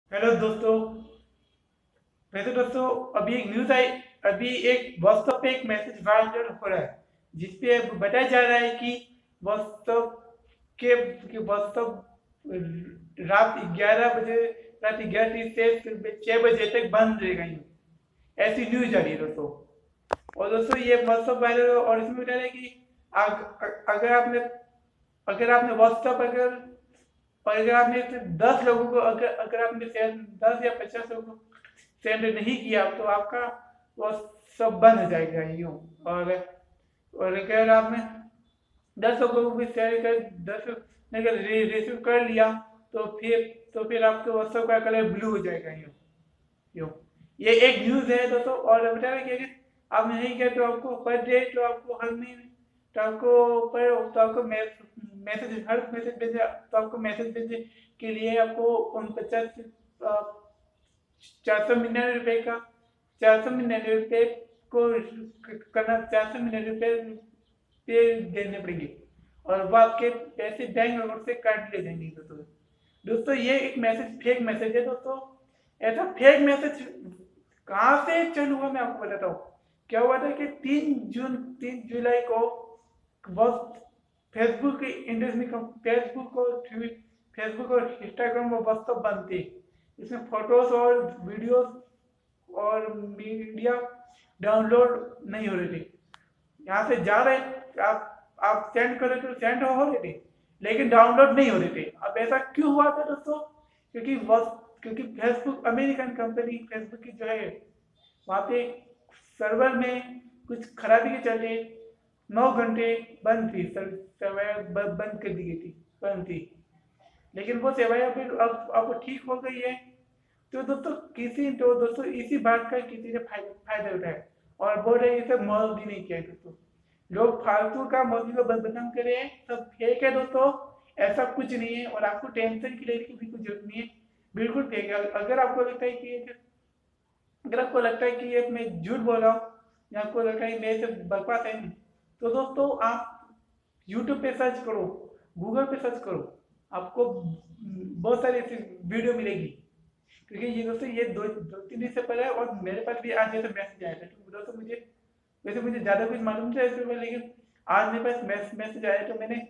Hello दोस्तों। वैसे दोस्तों, अभी एक न्यूज़ आई। अभी एक व्हाट्सएप पे एक मैसेज वायरल हो रहा है जिसपे बताया जा रहा है कि व्हाट्सएप व्हाट्सएप रात 11:30 से 6 बजे तक बंद रहेगा यूँ। ऐसी न्यूज़ आ रही है दोस्तों। और दोस्तों ये व्हाट्सएप वायरल और इसमें बता रहा है कि अगर आपने व्हाट्सएप अगर आपने सिर्फ 10 लोगों को अगर अगर आपने सेंड 10 या 50 लोगों को सेंड नहीं किया तो आपका वो सब बंद हो जाएगा यूँ। और अगर आपने 10 लोगों को भी शेयर कर 10 ने अगर रिसीव कर लिया तो फिर आपके व्हाट्सएप का कलर ब्लू हो जाएगा यूँ यूँ। ये एक न्यूज़ है दोस्तों। और बता रहे कि अगर आपने नहीं किया तो आपको पर डे तो आपको हर महीने तो आपको मैसेज हर मैसेज भेजे तो आपको मैसेज भेजे के लिए आपको 499 रुपये का 499 रुपये को करना 499 रुपये पे देने पड़ेंगे। और वो आपके पैसे बैंक अकाउंट से काट ले जाएंगे दोस्तों। ये एक मैसेज फेक मैसेज है दोस्तों। ऐसा फेक मैसेज कहाँ से चल हुआ मैं आपको बताता हूँ। क्या हुआ था कि 3 जुलाई को बहुत फेसबुक और इंस्टाग्राम और व्हाट्सएप बंद थे। इसमें फोटोज और वीडियोस और मीडिया डाउनलोड नहीं हो रहे थे। यहाँ से जा रहे आप सेंड कर रहे थे, सेंड हो रहे थे लेकिन डाउनलोड नहीं हो रहे थे। अब ऐसा क्यों हुआ था दोस्तों? क्योंकि फेसबुक अमेरिकन कंपनी फेसबुक की जो है वहाँ पे सर्वर में कुछ खराबी के चलते 9 घंटे बंद थी। सेवाएं बंद कर दी गई थी, बंद थी। लेकिन वो सेवाएं अब ठीक हो गई है। तो दोस्तों इसी बात का किसी ने फायदा उठाया और बोल रहे हैं इसे मोदी नहीं किया है दोस्तों। लोग फालतू का मोदी को बदनाम करे हैं, सब फेक है दोस्तों। ऐसा कुछ नहीं है और आपको टेंशन की लेने की भी कुछ जरूरत नहीं है। बिल्कुल फेक है। अगर आपको लगता है कि ये मैं झूठ बोल रहा हूँ या आपको लगता है मेरे से बकवास है नहीं, तो दोस्तों आप यूट्यूब पे सर्च करो, गूगल पे सर्च करो, आपको बहुत सारी ऐसी वीडियो मिलेगी। क्योंकि ये दोस्तों ये दो दो तीन दिन से पहले और मेरे पास भी आज जैसे मैसेज आया था। तो दोस्तों मुझे ज़्यादा कुछ मालूम था इसके ऊपर, लेकिन आज मेरे पास मैसेज आया तो मैंने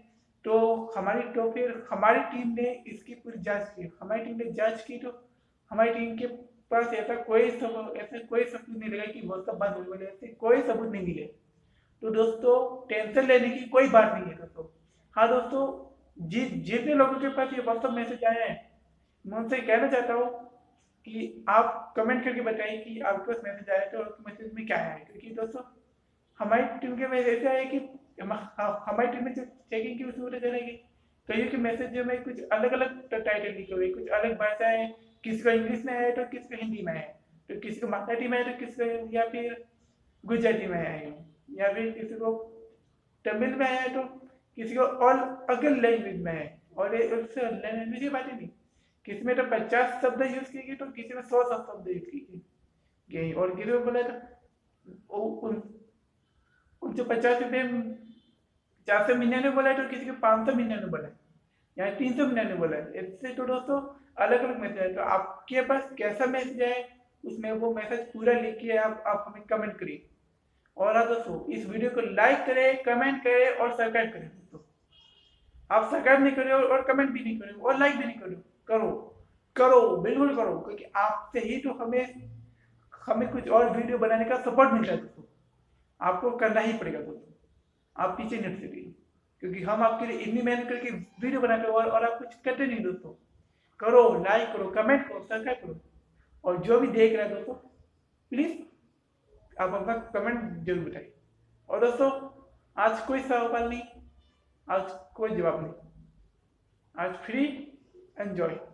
फिर हमारी टीम ने इसकी पूरी जांच की। हमारी टीम ने जांच की तो हमारी टीम के पास ऐसा कोई सबूत नहीं लगा कि वो सब बंद होने वाले, ऐसे कोई सबूत नहीं मिले। तो दोस्तों टेंशन लेने की कोई बात नहीं है दोस्तों। हाँ दोस्तों, जितने लोगों के पास ये व्हाट्सअप मैसेज आया है मैं उनसे कहना चाहता हूँ कि आप कमेंट करके बताइए कि आपके पास मैसेज आया तो मैसेज में क्या आया है। क्योंकि दोस्तों हमारी टीम के मैसेज ऐसे आया कि हमारी टीम में जो चेकिंग की उसमें पता चला कि कईयों के मैसेज जो में कुछ अलग अलग टाइटल लिखे हुए, कुछ अलग भाषाएं, किसी को इंग्लिश में आया तो किसी को हिंदी में आया, तो किसी को मराठी में आया तो किसी को या फिर गुजराती में आया, या फिर किसी को तमिल में आया तो किसी को और अगल लैंग्वेज में है। और ये उससे लैंग्वेज की बात ही नहीं, किसी में तो 50 शब्द यूज किए गए तो किसी में 100 शब्द यूज किए गए। और किसी को बोला तो उनसे 50 रुपये 499 बोला है तो किसी को 599 बोला है या 399 बोला है। इससे तो दोस्तों अलग अलग मैसेज है। तो आपके पास कैसा मैसेज है उसमें वो मैसेज पूरा लिख के आप हमें कमेंट करिए। और हाँ दोस्तों, इस वीडियो को लाइक करें, कमेंट करें और सब्सक्राइब करें दोस्तों। आप सब्सक्राइब नहीं करें और कमेंट भी नहीं करें और लाइक भी नहीं करो, करो करो बिल्कुल करो। क्योंकि आपसे ही तो हमें हमें कुछ और वीडियो बनाने का सपोर्ट मिलता है दोस्तों। आपको करना ही पड़ेगा दोस्तों, आप पीछे नहीं हट सकते। क्योंकि हम आपके लिए इतनी मेहनत करके वीडियो बनाते हैं और आप कुछ करते नहीं दोस्तों। करो, लाइक करो, कमेंट करो, सब्सक्राइब करो। और जो भी देख रहा है दोस्तों प्लीज़ आप अपना कमेंट जरूर बताइए। और दोस्तों आज कोई सवाल नहीं, आज कोई जवाब नहीं, आज फ्री एंजॉय।